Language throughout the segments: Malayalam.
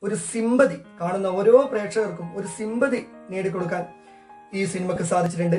ഒരു സിമ്പതി, കാണുന്ന ഓരോ പ്രേക്ഷകർക്കും ഒരു സിമ്പതി നേടിക്കൊടുക്കാൻ ഈ സിനിമക്ക് സാധിച്ചിട്ടുണ്ട്.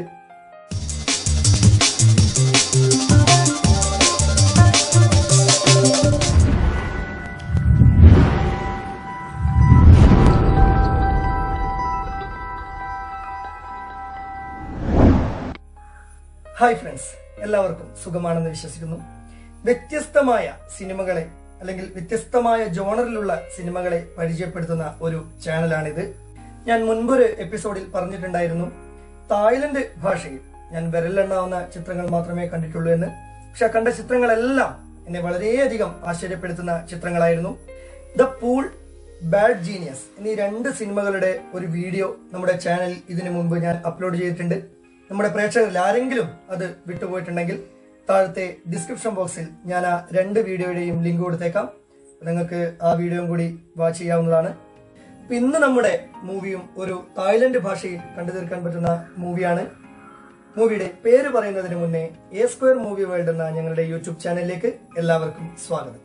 ഹായ് ഫ്രണ്ട്സ്, എല്ലാവർക്കും സുഖമാണെന്ന് വിശ്വസിക്കുന്നു. വ്യത്യസ്തമായ സിനിമകളെ അല്ലെങ്കിൽ വ്യത്യസ്തമായ ജോണറിലുള്ള സിനിമകളെ പരിചയപ്പെടുത്തുന്ന ഒരു ചാനലാണിത്. ഞാൻ മുൻപൊരു എപ്പിസോഡിൽ പറഞ്ഞിട്ടുണ്ടായിരുന്നു, തായ്ലൻഡ് ഭാഷയിൽ ഞാൻ വിരലെണ്ണാവുന്ന ചിത്രങ്ങൾ മാത്രമേ കണ്ടിട്ടുള്ളൂ എന്ന്. പക്ഷെ കണ്ട ചിത്രങ്ങളെല്ലാം എന്നെ വളരെയധികം ആശ്ചര്യപ്പെടുത്തുന്ന ചിത്രങ്ങളായിരുന്നു. ദ പൂൾ, ബാഡ് ജീനിയസ് എന്നീ 2 സിനിമകളുടെ ഒരു വീഡിയോ നമ്മുടെ ചാനലിൽ ഇതിനു മുൻപ് ഞാൻ അപ്ലോഡ് ചെയ്തിട്ടുണ്ട്. നമ്മുടെ പ്രേക്ഷകരിൽ ആരെങ്കിലും അത് വിട്ടുപോയിട്ടുണ്ടെങ്കിൽ താഴത്തെ ഡിസ്ക്രിപ്ഷൻ ബോക്സിൽ ഞാൻ ആ 2 വീഡിയോയുടെയും ലിങ്ക് കൊടുത്തേക്കാം. നിങ്ങൾക്ക് ആ വീഡിയോയും കൂടി വാച്ച് ചെയ്യാവുന്നതാണ്. ഇന്ന് നമ്മുടെ മൂവിയും ഒരു തായ്ലൻഡ് ഭാഷയിൽ കണ്ടു തീർക്കാൻ പറ്റുന്ന മൂവിയാണ്. മൂവിയുടെ പേര് പറയുന്നതിന് മുന്നേ എ സ്ക്വയർ മൂവി വേൾഡ് എന്ന ഞങ്ങളുടെ യൂട്യൂബ് ചാനലിലേക്ക് എല്ലാവർക്കും സ്വാഗതം.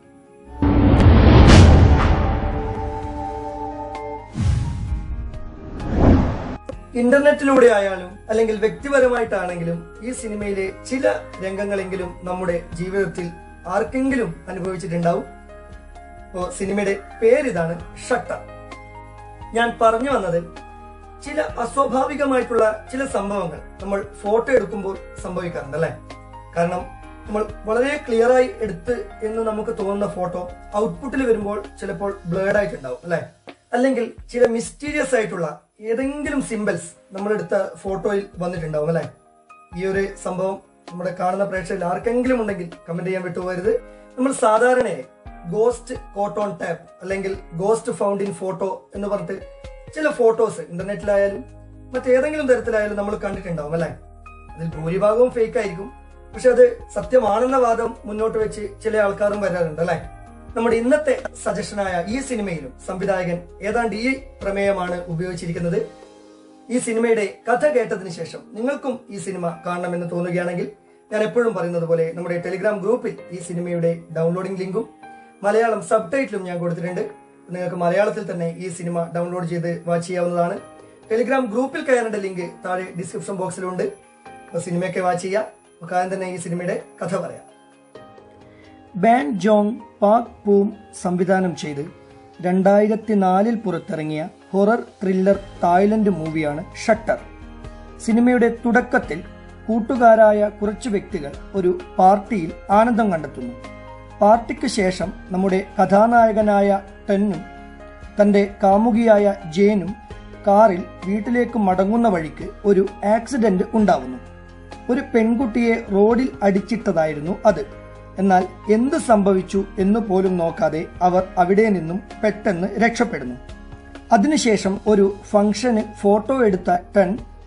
ഇന്റർനെറ്റിലൂടെ ആയാലും അല്ലെങ്കിൽ വ്യക്തിപരമായിട്ടാണെങ്കിലും ഈ സിനിമയിലെ ചില രംഗങ്ങളെങ്കിലും നമ്മുടെ ജീവിതത്തിൽ ആർക്കെങ്കിലും അനുഭവിച്ചിട്ടുണ്ടാവും. അപ്പോ സിനിമയുടെ പേരിതാണ്, ഷട്ടർ. ഞാൻ പറഞ്ഞു വന്നത്, ചില അസ്വാഭാവികമായിട്ടുള്ള ചില സംഭവങ്ങൾ നമ്മൾ ഫോട്ടോ എടുക്കുമ്പോൾ സംഭവിക്കാറുണ്ട് അല്ലെ? കാരണം നമ്മൾ വളരെ ക്ലിയറായി എടുത്ത് എന്ന് നമുക്ക് തോന്നുന്ന ഫോട്ടോ ഔട്ട്പുട്ടിൽ വരുമ്പോൾ ചിലപ്പോൾ ബ്ലേഡ് ആയിട്ടുണ്ടാവും അല്ലെ? അല്ലെങ്കിൽ ചില മിസ്റ്റീരിയസ് ആയിട്ടുള്ള ഏതെങ്കിലും സിംബൽസ് നമ്മളെടുത്ത ഫോട്ടോയിൽ വന്നിട്ടുണ്ടാവും അല്ലെ? ഈ ഒരു സംഭവം നമ്മുടെ കാണുന്ന പ്രേക്ഷകരിൽ ആർക്കെങ്കിലും ഉണ്ടെങ്കിൽ കമന്റ് ചെയ്യാൻ വിട്ടുപോകരുത്. നമ്മൾ സാധാരണയായി ഗോസ്റ്റ് കോട്ട് ഓൺ ടാപ്പ് അല്ലെങ്കിൽ ഗോസ്റ്റ് ഫൗണ്ട് ഇൻ ഫോട്ടോ എന്ന് പറഞ്ഞിട്ട് ചില ഫോട്ടോസ് ഇന്റർനെറ്റിലായാലും മറ്റേതെങ്കിലും തരത്തിലായാലും നമ്മൾ കണ്ടിട്ടുണ്ടാവും അല്ലെ? അതിൽ ഭൂരിഭാഗവും ഫേക്ക് ആയിരിക്കും. പക്ഷെ അത് സത്യമാണെന്ന വാദം മുന്നോട്ട് വെച്ച് ചില ആൾക്കാരും വരാറുണ്ട് അല്ലെ? നമ്മുടെ ഇന്നത്തെ സജഷനായ ഈ സിനിമയിലും സംവിധായകൻ ഏതാണ്ട് ഈ പ്രമേയമാണ് ഉപയോഗിച്ചിരിക്കുന്നത്. ഈ സിനിമയുടെ കഥ കേട്ടതിന് ശേഷം നിങ്ങൾക്കും ഈ സിനിമ കാണണമെന്ന് തോന്നുകയാണെങ്കിൽ ഞാൻ എപ്പോഴും പറയുന്നത് പോലെ നമ്മുടെ ടെലിഗ്രാം ഗ്രൂപ്പിൽ ഈ സിനിമയുടെ ഡൗൺലോഡിംഗ് ലിങ്കും മലയാളം സബ്ടൈറ്റിലും ഞാൻ കൊടുത്തിട്ടുണ്ട്. നിങ്ങൾക്ക് മലയാളത്തിൽ തന്നെ ഈ സിനിമ ഡൗൺലോഡ് ചെയ്ത് വാച്ച് ചെയ്യാവുന്നതാണ്. ടെലിഗ്രാം ഗ്രൂപ്പിൽ കയറേണ്ട ലിങ്ക് താഴെ ഡിസ്ക്രിപ്ഷൻ ബോക്സിലുണ്ട്. അപ്പോൾ സിനിമയൊക്കെ വാച്ച് ചെയ്യാം. നമുക്ക് ആദ്യം തന്നെ ഈ സിനിമയുടെ കഥ പറയാം. ബാൻ ജോങ് പാക് പൂം സംവിധാനം ചെയ്ത് 2004 പുറത്തിറങ്ങിയ ഹൊറർ ത്രില്ലർ തായ്ലൻഡ് മൂവിയാണ് ഷട്ടർ. സിനിമയുടെ തുടക്കത്തിൽ കൂട്ടുകാരായ കുറച്ചു വ്യക്തികൾ ഒരു പാർട്ടിയിൽ ആനന്ദം കണ്ടെത്തുന്നു. പാർട്ടിക്ക് ശേഷം നമ്മുടെ കഥാനായകനായ ടെന്നും തന്റെ കാമുകിയായ ജേനും കാറിൽ വീട്ടിലേക്ക് മടങ്ങുന്ന വഴിക്ക് ഒരു ആക്സിഡന്റ് ഉണ്ടാവുന്നു. ഒരു പെൺകുട്ടിയെ റോഡിൽ അടിച്ചിട്ടതായിരുന്നു അത്. എന്നാൽ എന്ത് സംഭവിച്ചു എന്ന് പോലും നോക്കാതെ അവർ അവിടെ നിന്നും പെട്ടെന്ന് രക്ഷപ്പെടുന്നു. അതിനുശേഷം ഒരു ഫംഗ്ഷന് ഫോട്ടോ എടുത്ത ടെൻ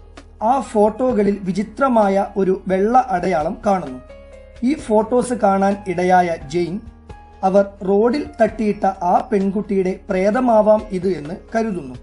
ആ ഫോട്ടോകളിൽ വിചിത്രമായ ഒരു വെള്ള അടയാളം കാണുന്നു. ഈ ഫോട്ടോസ് കാണാൻ ഇടയായ ജെയിൻ അവർ റോഡിൽ തട്ടിയിട്ട ആ പെൺകുട്ടിയുടെ പ്രേതമാവാം ഇത് എന്ന് കരുതുന്നു.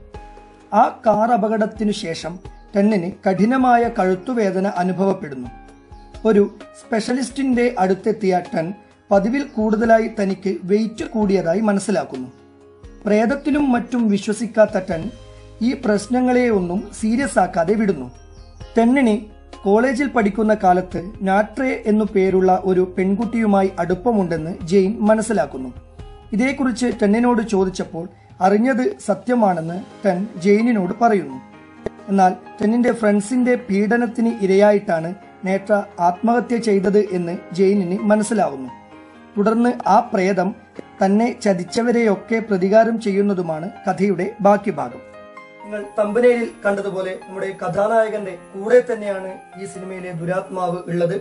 ആ കാർ അപകടത്തിനു ശേഷം ടെന്നിന് കഠിനമായ കഴുത്തുവേദന അനുഭവപ്പെടുന്നു. ഒരു സ്പെഷ്യലിസ്റ്റിന്റെ അടുത്തെത്തിയ ടെൻ പതിവിൽ കൂടുതലായി തനിക്ക് വെയിറ്റ് കൂടിയതായി മനസ്സിലാക്കുന്നു. പ്രേതത്തിലും മറ്റും വിശ്വസിക്കാത്ത ടെൻ ഈ പ്രശ്നങ്ങളെയൊന്നും സീരിയസ് ആക്കാതെ വിടുന്നു. ടെന്നിന് കോളേജിൽ പഠിക്കുന്ന കാലത്ത് നാട്രേ എന്നു പേരുള്ള ഒരു പെൺകുട്ടിയുമായി അടുപ്പമുണ്ടെന്ന് ജെയിൻ മനസ്സിലാക്കുന്നു. ഇതേക്കുറിച്ച് ടെന്നിനോട് ചോദിച്ചപ്പോൾ അറിഞ്ഞത് സത്യമാണെന്ന് ടെൻ ജെയിനിനോട് പറയുന്നു. എന്നാൽ ടെന്നിന്റെ ഫ്രണ്ട്സിന്റെ പീഡനത്തിന് ഇരയായിട്ടാണ് നേട്ര ആത്മഹത്യ ചെയ്തത് എന്ന് ജെയിനിന് മനസ്സിലാവുന്നു. തുടർന്ന് ആ പ്രേതം തന്നെ ചതിച്ചവരെയൊക്കെ പ്രതികാരം ചെയ്യുന്നതുമാണ് കഥയുടെ ബാക്കി ഭാഗം. നിങ്ങൾ തമ്പനയിൽ കണ്ടതുപോലെ നമ്മുടെ കഥാനായകന്റെ കൂടെ തന്നെയാണ് ഈ സിനിമയിലെ ദുരാത്മാവ് ഉള്ളത്.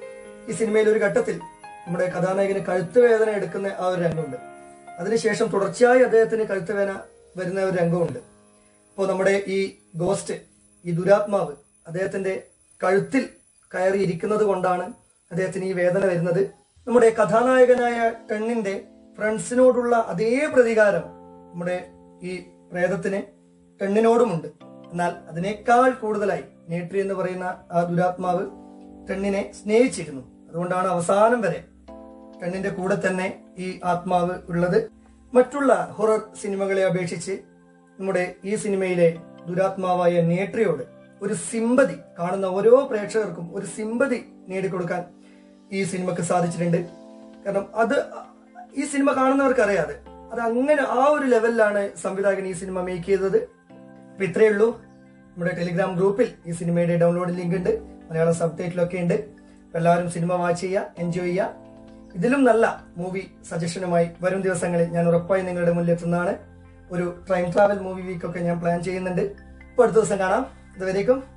ഈ സിനിമയിൽ ഒരു ഘട്ടത്തിൽ നമ്മുടെ കഥാനായകന് കഴുത്തുവേദന എടുക്കുന്ന ആ ഒരു രംഗമുണ്ട്. അതിനുശേഷം തുടർച്ചയായി അദ്ദേഹത്തിന് കഴുത്തുവേദന വരുന്ന ഒരു രംഗമുണ്ട്. അപ്പോൾ നമ്മുടെ ഈ ഗോസ്റ്റ്, ഈ ദുരാത്മാവ് അദ്ദേഹത്തിന്റെ കഴുത്തിൽ കയറിയിരിക്കുന്നത് കൊണ്ടാണ് അദ്ദേഹത്തിന് ഈ വേദന വരുന്നത്. നമ്മുടെ കഥാനായകനായ ടെന്നിന്റെ ഫ്രണ്ട്സിനോടുള്ള അതേ പ്രതികാരം നമ്മുടെ ഈ പ്രേതത്തിന് ടെന്നിനോടുമുണ്ട്. എന്നാൽ അതിനേക്കാൾ കൂടുതലായി നേട്രി എന്ന് പറയുന്ന ആ ദുരാത്മാവ് ടെന്നിനെ സ്നേഹിച്ചിരുന്നു. അതുകൊണ്ടാണ് അവസാനം വരെ ടെന്നിന്റെ കൂടെ തന്നെ ഈ ആത്മാവ് ഉള്ളത്. മറ്റുള്ള ഹൊറർ സിനിമകളെ അപേക്ഷിച്ച് നമ്മുടെ ഈ സിനിമയിലെ ദുരാത്മാവായ നേട്രിയോട് ഒരു സിമ്പതി, കാണുന്ന ഓരോ പ്രേക്ഷകർക്കും ഒരു സിമ്പതി നേടിക്കൊടുക്കാൻ ഈ സിനിമക്ക് സാധിച്ചിട്ടുണ്ട്. കാരണം ഈ സിനിമ കാണുന്നവർക്ക് അറിയാതെ അത് അങ്ങനെ ആ ഒരു ലെവലിലാണ് സംവിധായകൻ ഈ സിനിമ മേക്ക് ചെയ്തത്. അപ്പൊ ഇത്രയേ ഉള്ളൂ. നമ്മുടെ ടെലിഗ്രാം ഗ്രൂപ്പിൽ ഈ സിനിമയുടെ ഡൗൺലോഡ് ലിങ്ക് ഉണ്ട്, മലയാളം സബ് ടൈറ്റിലൊക്കെ ഉണ്ട്. എല്ലാവരും സിനിമ വാച്ച് ചെയ്യുക, എൻജോയ് ചെയ്യുക. ഇതിലും നല്ല മൂവി സജഷനുമായി വരും ദിവസങ്ങളിൽ ഞാൻ ഉറപ്പായി നിങ്ങളുടെ മുന്നിൽ എത്തുന്നതാണ്. ഒരു ടൈം ട്രാവൽ മൂവി വീക്കൊക്കെ ഞാൻ പ്ലാൻ ചെയ്യുന്നുണ്ട്. അപ്പോൾ അടുത്ത ദിവസം കാണാം. അതുവരേക്കും